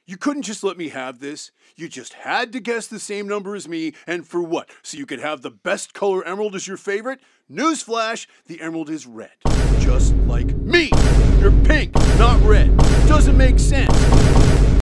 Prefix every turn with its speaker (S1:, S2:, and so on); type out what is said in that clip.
S1: You couldn't just let me have this. You just had to guess the same number as me, and for what? So you could have the best color emerald as your favorite? Newsflash, the emerald is red. Just like me!